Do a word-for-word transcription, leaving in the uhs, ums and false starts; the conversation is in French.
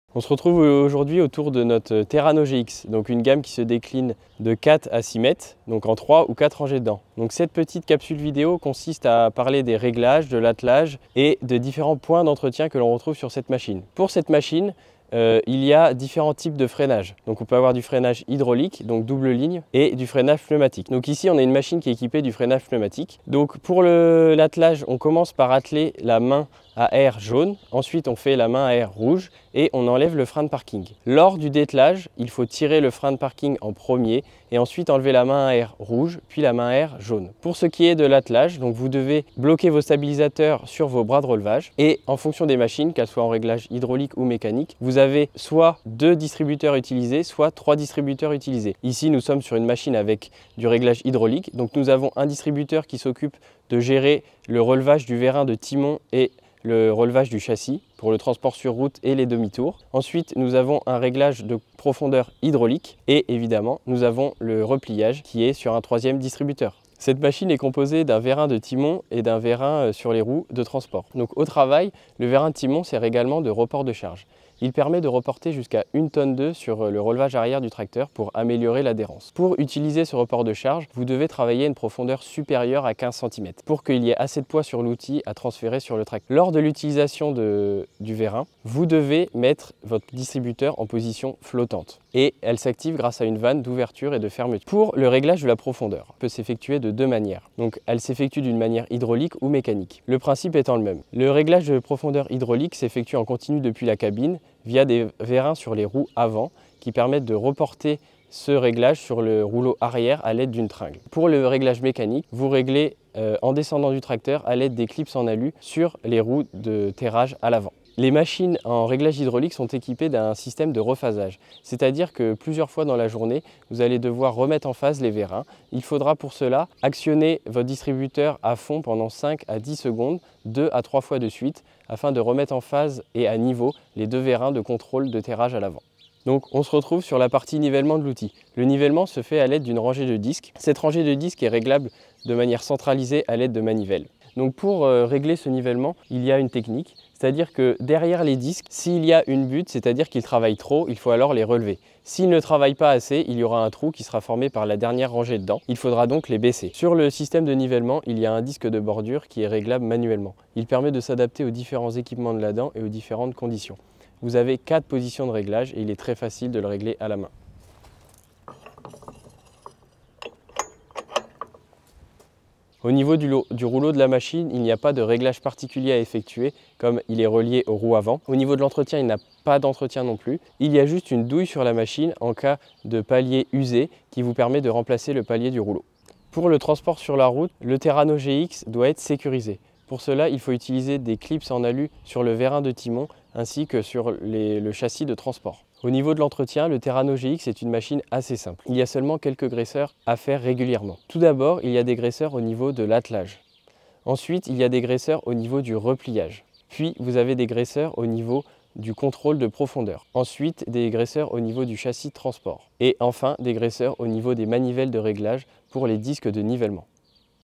On se retrouve aujourd'hui autour de notre Terrano G X, donc une gamme qui se décline de quatre à six mètres, donc en trois ou quatre rangées dedans. Donc cette petite capsule vidéo consiste à parler des réglages, de l'attelage et de différents points d'entretien que l'on retrouve sur cette machine. Pour cette machine, Euh, il y a différents types de freinage. Donc on peut avoir du freinage hydraulique, donc double ligne, et du freinage pneumatique. Donc ici on a une machine qui est équipée du freinage pneumatique. Donc pour l'attelage, on commence par atteler la main à air jaune, ensuite on fait la main à air rouge et on enlève le frein de parking. Lors du dételage, il faut tirer le frein de parking en premier et ensuite enlever la main à air rouge puis la main à air jaune. Pour ce qui est de l'attelage, donc vous devez bloquer vos stabilisateurs sur vos bras de relevage et en fonction des machines, qu'elles soient en réglage hydraulique ou mécanique, vous avez soit deux distributeurs utilisés, soit trois distributeurs utilisés. Ici, nous sommes sur une machine avec du réglage hydraulique, donc nous avons un distributeur qui s'occupe de gérer le relevage du vérin de timon et le relevage du châssis pour le transport sur route et les demi-tours. Ensuite, nous avons un réglage de profondeur hydraulique et évidemment, nous avons le repliage qui est sur un troisième distributeur. Cette machine est composée d'un vérin de timon et d'un vérin sur les roues de transport. Donc au travail, le vérin de timon sert également de report de charge. Il permet de reporter jusqu'à une tonne deux sur le relevage arrière du tracteur pour améliorer l'adhérence. Pour utiliser ce report de charge, vous devez travailler à une profondeur supérieure à quinze centimètres pour qu'il y ait assez de poids sur l'outil à transférer sur le tracteur. Lors de l'utilisation du vérin, vous devez mettre votre distributeur en position flottante et elle s'active grâce à une vanne d'ouverture et de fermeture. Pour le réglage de la profondeur, elle peut s'effectuer de deux manières. Donc elle s'effectue d'une manière hydraulique ou mécanique. Le principe étant le même. Le réglage de profondeur hydraulique s'effectue en continu depuis la cabine via des vérins sur les roues avant qui permettent de reporter ce réglage sur le rouleau arrière à l'aide d'une tringle. Pour le réglage mécanique, vous réglez euh, en descendant du tracteur à l'aide des clips en alu sur les roues de terrage à l'avant. Les machines en réglage hydraulique sont équipées d'un système de rephasage, c'est-à-dire que plusieurs fois dans la journée, vous allez devoir remettre en phase les vérins. Il faudra pour cela actionner votre distributeur à fond pendant cinq à dix secondes, deux à trois fois de suite, afin de remettre en phase et à niveau les deux vérins de contrôle de terrage à l'avant. Donc on se retrouve sur la partie nivellement de l'outil. Le nivellement se fait à l'aide d'une rangée de disques. Cette rangée de disques est réglable de manière centralisée à l'aide de manivelles. Donc pour euh, régler ce nivellement, il y a une technique, c'est-à-dire que derrière les disques, s'il y a une butte, c'est-à-dire qu'ils travaillent trop, il faut alors les relever. S'ils ne travaillent pas assez, il y aura un trou qui sera formé par la dernière rangée dedans. Il faudra donc les baisser. Sur le système de nivellement, il y a un disque de bordure qui est réglable manuellement. Il permet de s'adapter aux différents équipements de la dent et aux différentes conditions. Vous avez quatre positions de réglage et il est très facile de le régler à la main. Au niveau du, du rouleau de la machine, il n'y a pas de réglage particulier à effectuer comme il est relié aux roues avant. Au niveau de l'entretien, il n'y a pas d'entretien non plus. Il y a juste une douille sur la machine en cas de palier usé qui vous permet de remplacer le palier du rouleau. Pour le transport sur la route, le Terrano G X doit être sécurisé. Pour cela, il faut utiliser des clips en alu sur le vérin de timon ainsi que sur les, le châssis de transport. Au niveau de l'entretien, le Terrano G X est une machine assez simple. Il y a seulement quelques graisseurs à faire régulièrement. Tout d'abord, il y a des graisseurs au niveau de l'attelage. Ensuite, il y a des graisseurs au niveau du repliage. Puis, vous avez des graisseurs au niveau du contrôle de profondeur. Ensuite, des graisseurs au niveau du châssis de transport. Et enfin, des graisseurs au niveau des manivelles de réglage pour les disques de nivellement.